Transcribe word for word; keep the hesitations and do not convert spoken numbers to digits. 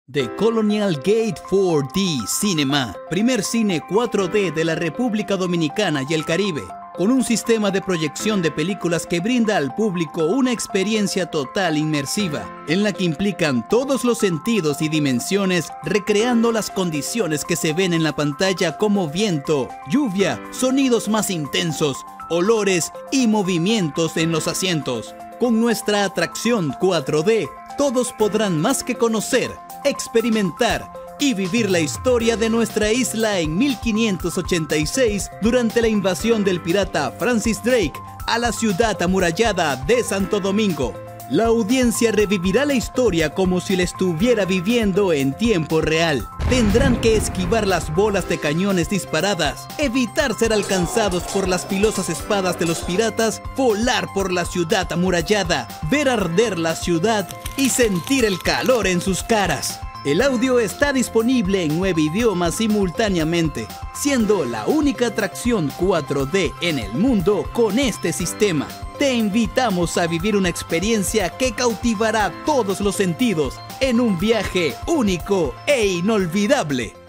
The Colonial Gate cuatro D Cinema, primer cine cuatro D de la República Dominicana y el Caribe, con un sistema de proyección de películas que brinda al público una experiencia total inmersiva, en la que implican todos los sentidos y dimensiones, recreando las condiciones que se ven en la pantalla como viento, lluvia, sonidos más intensos, olores y movimientos en los asientos. Con nuestra atracción cuatro D, todos podrán más que conocer, experimentar y vivir la historia de nuestra isla en mil quinientos ochenta y seis durante la invasión del pirata Francis Drake a la ciudad amurallada de Santo Domingo. La audiencia revivirá la historia como si la estuviera viviendo en tiempo real. Tendrán que esquivar las bolas de cañones disparadas, evitar ser alcanzados por las filosas espadas de los piratas, volar por la ciudad amurallada, ver arder la ciudad y sentir el calor en sus caras. El audio está disponible en nueve idiomas simultáneamente, siendo la única atracción cuatro D en el mundo con este sistema. Te invitamos a vivir una experiencia que cautivará todos los sentidos en un viaje único e inolvidable.